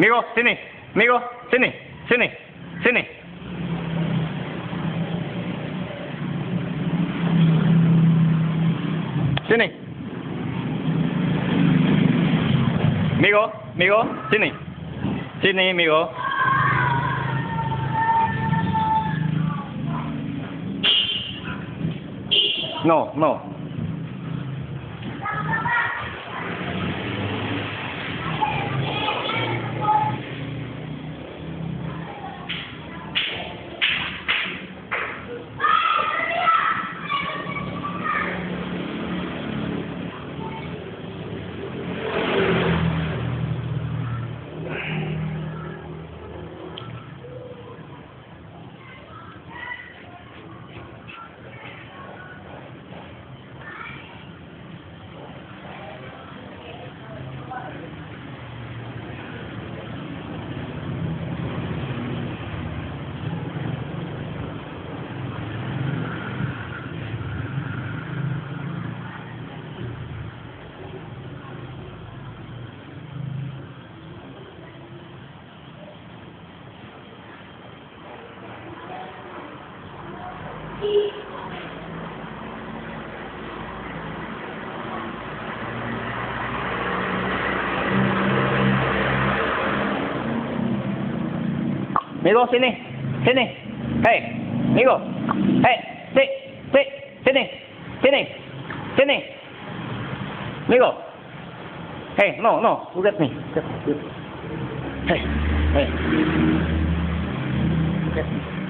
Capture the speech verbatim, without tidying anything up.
Migo, sini. Migo, sini. Sini. Sini. Sini. Migo, Migo, sini. Sini, Migo. No, no. Migo, sini. Sini. Hey, Migo. Hey, sit. Sit. Sini. Sini. Sini. Migo. Hey, no, no. Look at me. Hey. Hey. Look at me.